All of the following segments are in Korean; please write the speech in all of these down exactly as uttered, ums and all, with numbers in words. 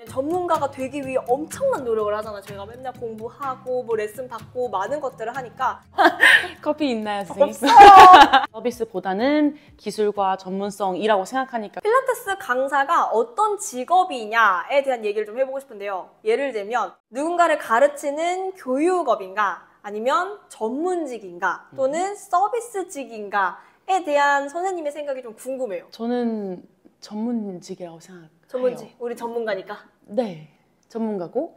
전문가가 되기 위해 엄청난 노력을 하잖아. 저희가 맨날 공부하고 뭐 레슨 받고 많은 것들을 하니까. 커피 있나요, 선생님? 없어요. 서비스보다는 기술과 전문성이라고 생각하니까 필라테스 강사가 어떤 직업이냐에 대한 얘기를 좀 해보고 싶은데요. 예를 들면 누군가를 가르치는 교육업인가 아니면 전문직인가 또는 서비스직인가에 대한 선생님의 생각이 좀 궁금해요. 저는 전문직이라고 생각해요. 전문직, 우리 전문가니까. 네, 전문가고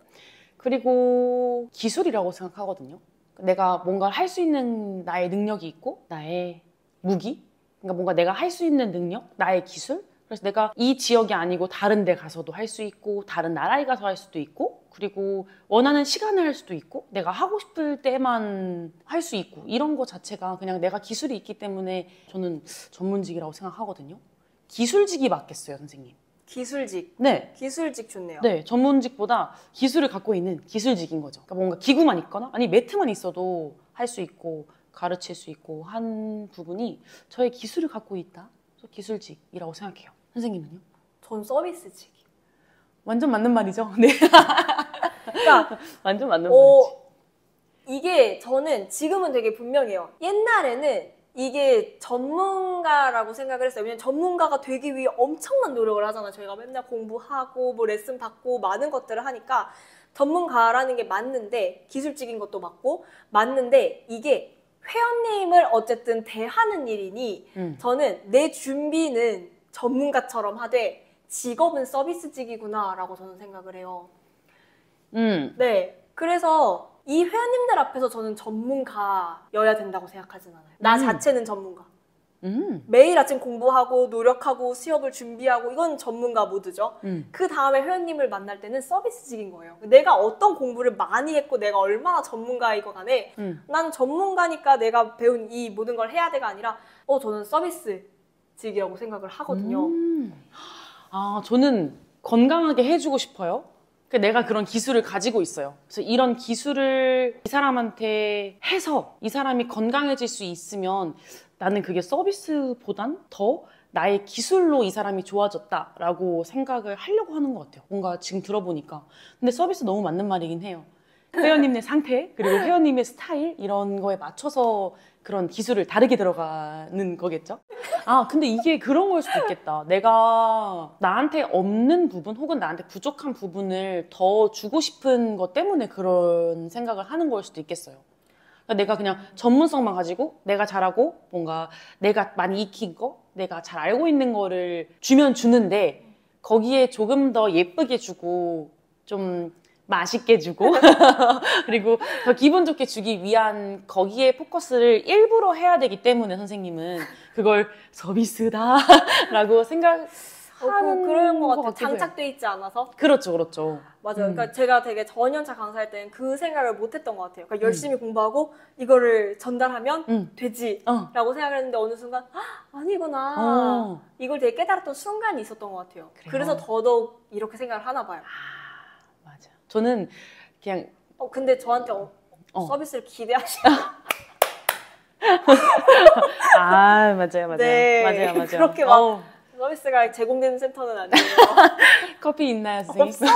그리고 기술이라고 생각하거든요. 내가 뭔가 할 수 있는 나의 능력이 있고 나의 무기, 그러니까 뭔가 내가 할 수 있는 능력, 나의 기술. 그래서 내가 이 지역이 아니고 다른 데 가서도 할 수 있고 다른 나라에 가서 할 수도 있고 그리고 원하는 시간에 할 수도 있고 내가 하고 싶을 때만 할 수 있고 이런 거 자체가 그냥 내가 기술이 있기 때문에 저는 전문직이라고 생각하거든요. 기술직이 맞겠어요, 선생님. 기술직. 네. 기술직 좋네요. 네, 전문직보다 기술을 갖고 있는 기술직인 거죠. 그러니까 뭔가 기구만 있거나 아니 매트만 있어도 할 수 있고 가르칠 수 있고 한 부분이 저의 기술을 갖고 있다. 그래서 기술직이라고 생각해요. 선생님은요? 전 서비스직. 완전 맞는 말이죠. 네. 그러니까 완전 맞는 어, 말이지. 이게 저는 지금은 되게 분명해요. 옛날에는 이게 전문가라고 생각을 했어요. 왜냐면 전문가가 되기 위해 엄청난 노력을 하잖아. 저희가 맨날 공부하고 뭐 레슨 받고 많은 것들을 하니까 전문가라는 게 맞는데 기술직인 것도 맞고 맞는데 이게 회원님을 어쨌든 대하는 일이니 음. 저는 내 준비는 전문가처럼 하되 직업은 서비스직이구나 라고 저는 생각을 해요. 음. 네. 그래서 이 회원님들 앞에서 저는 전문가여야 된다고 생각하진 않아요. 나 음. 자체는 전문가. 음. 매일 아침 공부하고 노력하고 수업을 준비하고 이건 전문가 모드죠. 음. 그 다음에 회원님을 만날 때는 서비스직인 거예요. 내가 어떤 공부를 많이 했고 내가 얼마나 전문가이고 간에 음. 난 전문가니까 내가 배운 이 모든 걸 해야 돼가 아니라 어 저는 서비스직이라고 생각을 하거든요. 음. 아, 저는 건강하게 해주고 싶어요. 내가 그런 기술을 가지고 있어요. 그래서 이런 기술을 이 사람한테 해서 이 사람이 건강해질 수 있으면 나는 그게 서비스보단 더 나의 기술로 이 사람이 좋아졌다라고 생각을 하려고 하는 것 같아요. 뭔가 지금 들어보니까. 근데 서비스 너무 맞는 말이긴 해요. 회원님의 상태 그리고 회원님의 스타일 이런 거에 맞춰서 그런 기술을 다르게 들어가는 거겠죠? 아, 근데 이게 그런 걸 수도 있겠다. 내가 나한테 없는 부분 혹은 나한테 부족한 부분을 더 주고 싶은 것 때문에 그런 생각을 하는 걸 수도 있겠어요. 그러니까 내가 그냥 전문성만 가지고 내가 잘하고 뭔가 내가 많이 익힌 거, 내가 잘 알고 있는 거를 주면 주는데 거기에 조금 더 예쁘게 주고 좀 맛있게 주고 그리고 더 기분 좋게 주기 위한 거기에 포커스를 일부러 해야 되기 때문에 선생님은 그걸 서비스다 라고 생각하는 어, 그, 그런 것 같아요. 것 같기도 해요. 장착돼 있지 않아서. 그렇죠, 그렇죠. 맞아요. 음. 그러니까 제가 되게 전연차 강사할 때는 그 생각을 못 했던 것 같아요. 그러니까 열심히 음. 공부하고 이거를 전달하면 음. 되지 어. 라고 생각을 했는데 어느 순간 아니구나. 어. 이걸 되게 깨달았던 순간이 있었던 것 같아요. 그래요? 그래서 더더욱 이렇게 생각을 하나 봐요. 아, 맞아. 저는 그냥 어 근데 저한테 어, 어. 서비스를 기대하시는 아 맞아요 맞아요 네, 맞아요 맞아요 그렇게 막 어. 서비스가 제공되는 센터는 아니에요. 커피 있나요, 선생님? 없어요.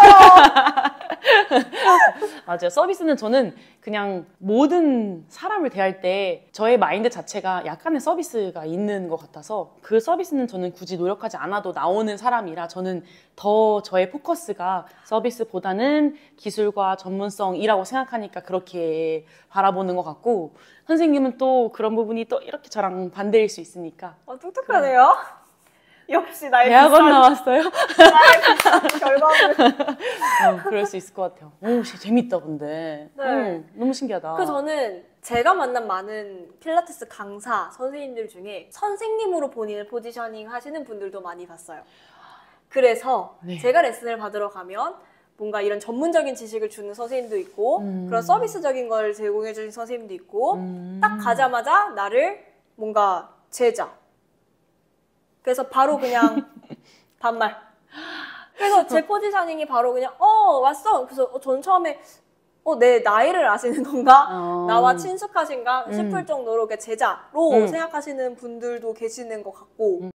맞아요. 서비스는 저는 그냥 모든 사람을 대할 때 저의 마인드 자체가 약간의 서비스가 있는 것 같아서 그 서비스는 저는 굳이 노력하지 않아도 나오는 사람이라 저는 더 저의 포커스가 서비스보다는 기술과 전문성이라고 생각하니까 그렇게 바라보는 것 같고 선생님은 또 그런 부분이 또 이렇게 저랑 반대일 수 있으니까 어, 똑똑하네요. 역시 나의 대학원 비싼, 나왔어요? 나의 비싼 결과물. 어, 그럴 수 있을 것 같아요. 오, 재밌다 근데. 네. 어, 너무 신기하다. 그 저는 제가 만난 많은 필라테스 강사 선생님들 중에 선생님으로 본인을 포지셔닝 하시는 분들도 많이 봤어요. 그래서 네. 제가 레슨을 받으러 가면 뭔가 이런 전문적인 지식을 주는 선생님도 있고 음. 그런 서비스적인 걸 제공해 주는 선생님도 있고 음. 딱 가자마자 나를 뭔가 제자 그래서 바로 그냥 반말. 그래서 제 포지셔닝이 바로 그냥 어 왔어. 그래서 저는 처음에 어 내 나이를 아시는 건가? 어. 나와 친숙하신가 싶을 음. 정도로 제자로 음. 생각하시는 분들도 계시는 것 같고